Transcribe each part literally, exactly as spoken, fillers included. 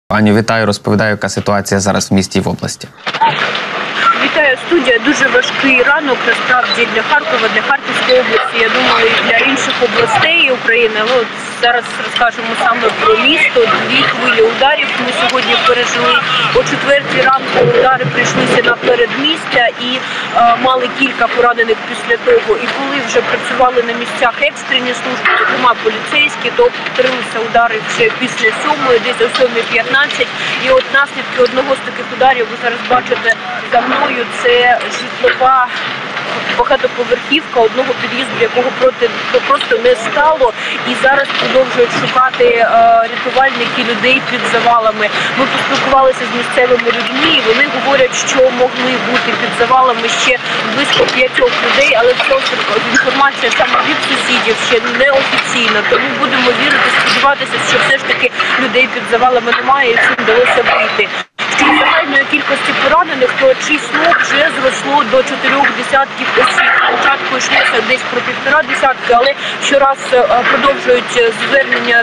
Пані, вітаю, розповідаю, яка ситуація зараз в місті і в області. Вітаю, студія. Дуже важкий ранок, насправді, для Харкова, для Харківської області, я думаю, і для інших областей України. Але от зараз розкажемо саме про місто. Дві хвилі ударів ми сьогодні пережили. О четвертій ранку удари прийшлися на передмістя і е, мали кілька поранених після того. І коли вже працювали на місцях екстрені служби, зокрема поліцейські, то повторилися удари вже після сьомої, десь о сьомій п'ятнадцять. І от наслідки одного з таких ударів ви зараз бачите за мною. Це житлова багатоповерхівка одного під'їзду, якого проти просто не стало, і зараз продовжують шукати е, рятувальники людей під завалами. Ми поспілкувалися з місцевими людьми, і вони говорять, що могли бути під завалами ще близько п'ятьох людей, але це інформація саме від сусідів ще не офіційна. Тому будемо вірити, сподіватися, що все ж таки людей під завалами немає і цим вдалося вийти. Щодо загальної кількості поранених, то число вже зросло до чотирьох десятків осіб. Спочатку йшлося десь про півтора десятки, але щораз продовжують звернення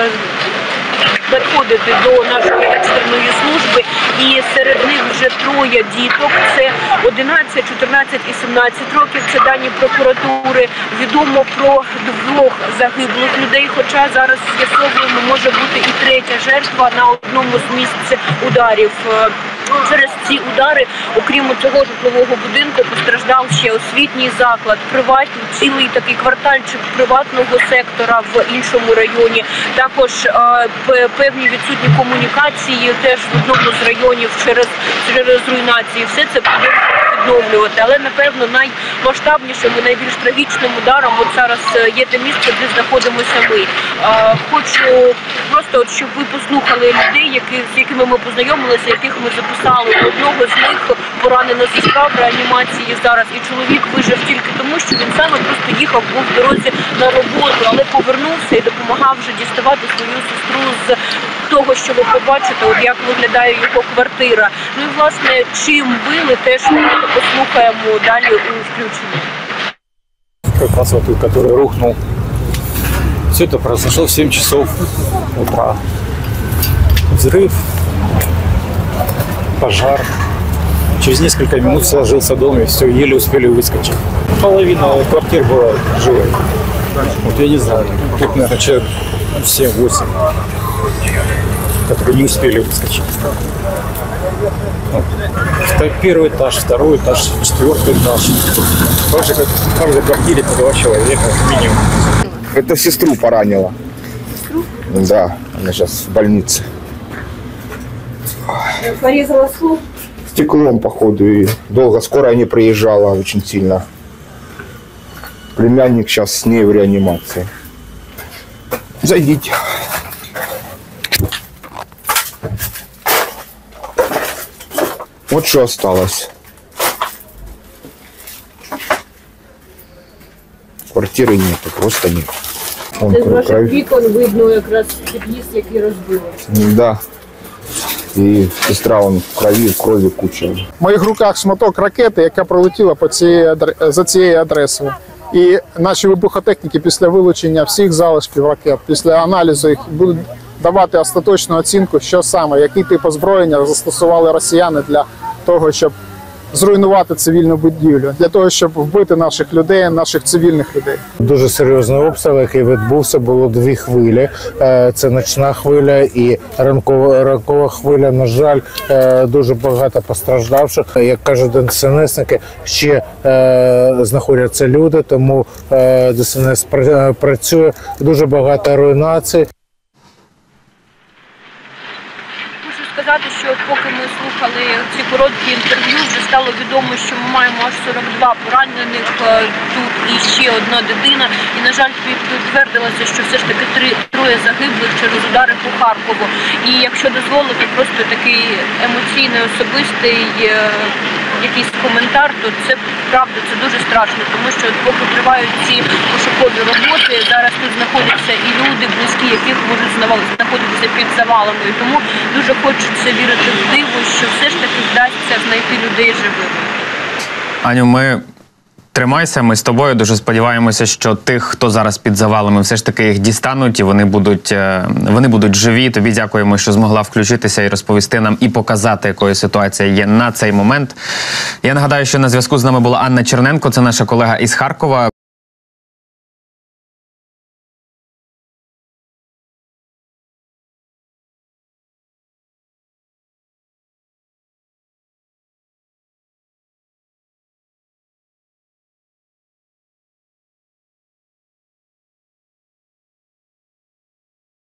надходити до нашої екстреної служби, і серед них вже троє діток, це одинадцять, чотирнадцять і сімнадцять років, це дані прокуратури. Відомо про двох загиблих людей, хоча зараз з'ясовуємо, може бути і третя жертва на одному з місць ударів. Через ці удари, окрім цього житлового будинку, постраждав ще освітній заклад, приватний, цілий такий квартальчик приватного сектора в іншому районі. Також е, певні відсутні комунікації теж в одному з районів через, через руйнації. Все це продовжують відновлювати. Але, напевно, наймасштабнішим і найбільш трагічним ударом от зараз є те місце, де знаходимося ми. Е, хочу просто, от, щоб ви послухали людей, які, з якими ми познайомилися, яких ми записали. Одного з них поранено зі справ реанімації зараз, і чоловік вижив тільки тому, що він саме просто їхав, був в дорозі на роботу, але повернувся і допомагав вже діставати свою сестру з того, що ви побачите, от як виглядає його квартира. Ну і, власне, чим били, теж ми послухаємо далі у включенні. Как раз вот, который рухнул. Все это произошло в семь часов утра. Взрыв, пожар. Через несколько минут сложился дом, и все, еле успели выскочить. Половина квартир была живой. Вот я не знаю, тут, наверное, человек семь-восемь, которые не успели выскочить. Вот. Первый этаж, второй этаж, четвертый этаж. Также как в каждой квартире по два человека минимум. Это сестру поранило. Сестру? Да, она сейчас в больнице. Порезала слух? Стеклом, походу, и долго. Скорая не приезжала очень сильно. Племянник сейчас с ней в реанимации. Зайдите. Вот что осталось. Квартиры нету, просто нет. Вон, Це з ваших кровь. вікон видно якраз під'їзд, який розбилося. Да. І сестра вон в крові, в крові куча. В моїх руках шматок ракети, яка пролетіла по цієї, за цією адресою. І наші вибухотехніки після вилучення всіх залишків ракет, після аналізу їх будуть давати остаточну оцінку, що саме, який тип озброєння застосували росіяни для того, щоб зруйнувати цивільну будівлю, для того, щоб вбити наших людей, наших цивільних людей. Дуже серйозний обстріл, який відбувся, було дві хвилі. Це ночна хвиля і ранкова, ранкова хвиля. На жаль, дуже багато постраждавших. Як кажуть ДСНСники, ще знаходяться люди, тому ДСНС працює, дуже багато руйнацій. Сказати, що поки ми слухали ці короткі інтерв'ю, вже стало відомо, що ми маємо аж сорок два поранених тут і ще одна дитина. І, на жаль, підтвердилося, що все ж таки три, троє загиблих через удари по Харкову. І якщо дозволити, просто такий емоційний, особистий якийсь коментар, то це правда, це дуже страшно, тому що поки тривають ці пошукові роботи, зараз тут знаходяться і люди, близькі яких можуть знаходитися під завалами. І тому дуже хочеться вірити в диво, що все ж таки вдасться знайти людей живими. Аню, ми Тримайся, ми з тобою. Дуже сподіваємося, що тих, хто зараз під завалами, все ж таки їх дістануть і вони будуть, е, вони будуть живі. Тобі дякуємо, що змогла включитися і розповісти нам, і показати, якою ситуація є на цей момент. Я нагадаю, що на зв'язку з нами була Анна Черненко, це наша колега із Харкова.